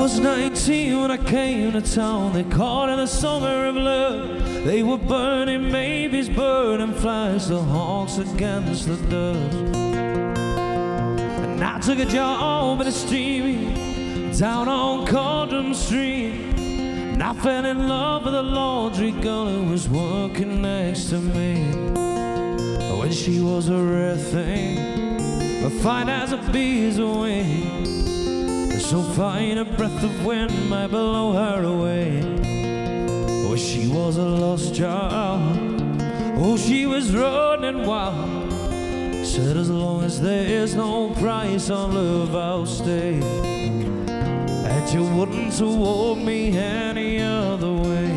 was 19 when I came to town. They called it the summer of love. They were burning babies, burning flies, the hawks against the dust. And I took a job in a steamy down on Cordon Street. And I fell in love with a laundry girl who was working next to me. When she was a rare thing, fine as a bee's wing, so fine a breath of wind might blow her away. Oh, she was a lost child. Oh, she was running wild. Said as long as there is no price on love, I'll stay. And you wouldn't walk me any other way.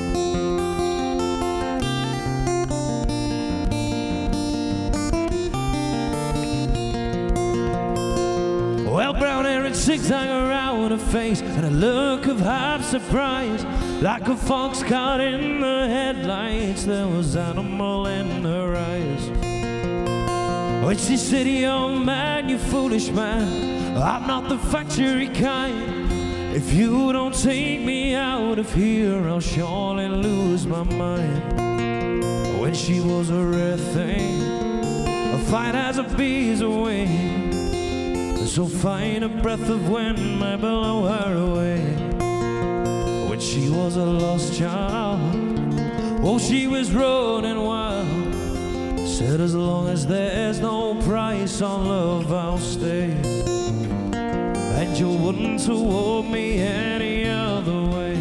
Well, brown hair and zigzag around her face, and a look of half surprise, like a fox caught in the headlights. There was animal in her eyes. When she said, young man, you foolish man, I'm not the factory kind. If you don't take me out of here, I'll surely lose my mind. When she was a rare thing, fine as a bee's wing, so fine a breath of wind might blow her away. When she was a lost child, oh, she was running wild. Said as long as there's no price on love, I'll stay. And you wouldn't walk me any other way.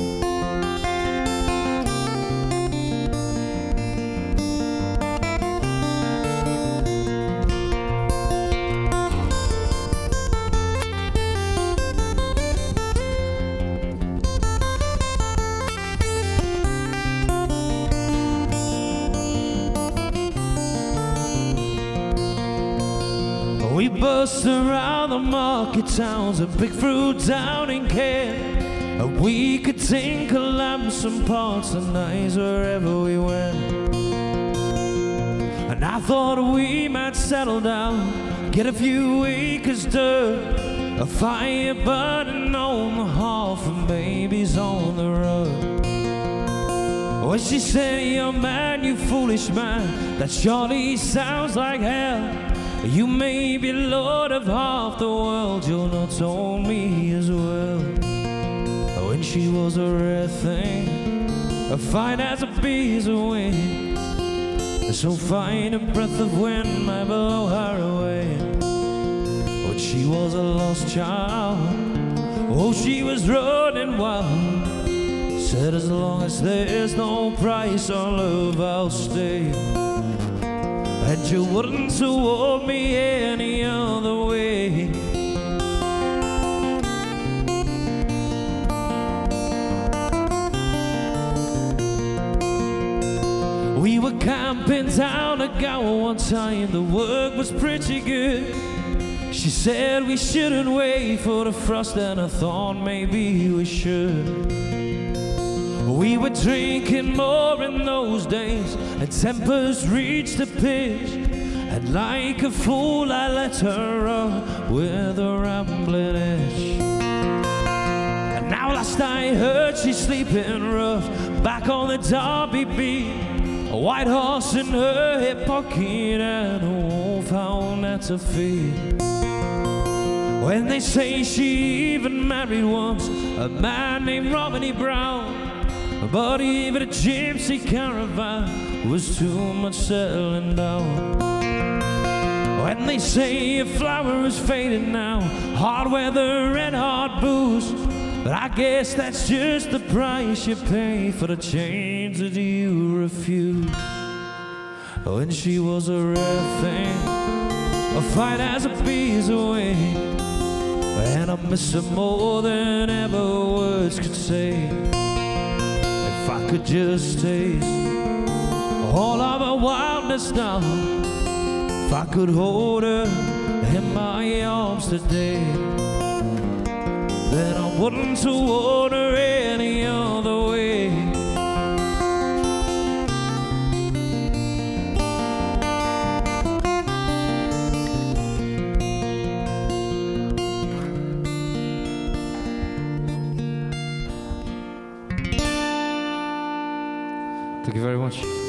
We bust around the market towns, a big fruit down in Kent, and we could tinkle lamps and parts and nights wherever we went. And I thought we might settle down, get a few acres dirt, a fire burning on the hearth and babies on the rug. When she said, young man, you foolish man, that surely sounds like hell. You may be lord of half the world, you'll not own me as well. When she was a rare thing, fine as a bee's wing, so fine a breath of wind might blow her away. When she was a lost child, oh, she was running wild. Said as long as there's no price on love, I'll stay. And you wouldn't walk me any other way. We were camping down a Gower one time, the work was pretty good. She said we shouldn't wait for the frost, and I thought maybe we should. We were drinking more in those days, and tempers reached a pitch. And like a fool I let her run with a rambling itch. And now last I heard she's sleeping rough back on the Derby beat, a white horse in her hip pocket and a wolfhound at her feet. When they say she even married once a man named Romney Brown, but even a gypsy caravan was too much settling down. When they say a flower is fading now, hard weather and hard booze, but I guess that's just the price you pay for the change that you refuse. When she was a rare thing, fine as a bee's wing, and I miss her more than ever words could say. If I could just taste all of her wildness now, if I could hold her in my arms today, then I wouldn't want her any other way. Thank you very much.